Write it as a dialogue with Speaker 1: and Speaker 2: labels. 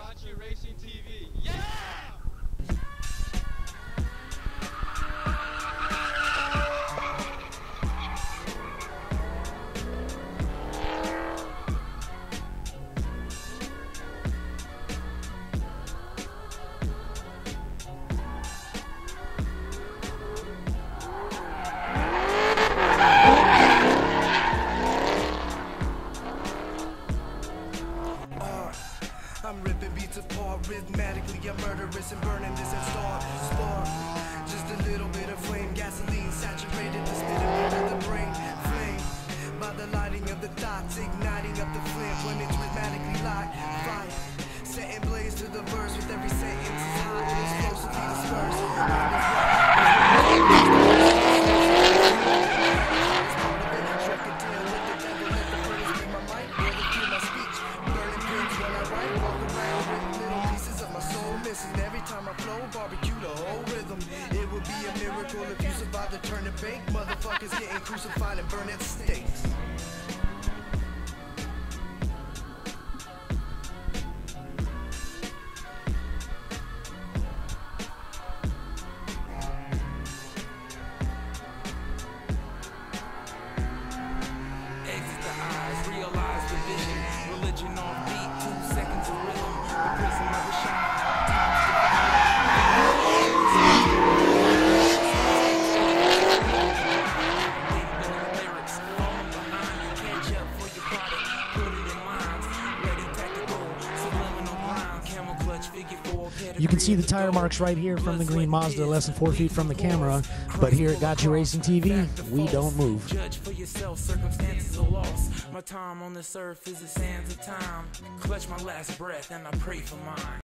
Speaker 1: Gotcha Racing TV. Yeah!
Speaker 2: I'm ripping beats apart rhythmatically. I'm murderous and burning this and spark. Just a little bit of flame, gasoline saturated the spit into the brain. Flame by the lighting of the thoughts, igniting up the flame when it's rhythmatically light. Fire setting blaze to the verse with every sentence is hot and explosively dispersed. And every time I flow, barbecue the whole rhythm. It would be a miracle if you survive to turn the bank. Motherfuckers getting crucified and burned at stakes. Exit the eyes, realize the vision. Religion on beat, 2 seconds of rhythm. The prison of the shine.
Speaker 3: You can see the tire marks right here from the green Mazda, less than 4 feet from the camera. But here at Gotcha Racing TV, we don't move.
Speaker 2: Judge for yourself, circumstances are lost. My time on this earth is the sands of time. Clutch my last breath and I pray for mine.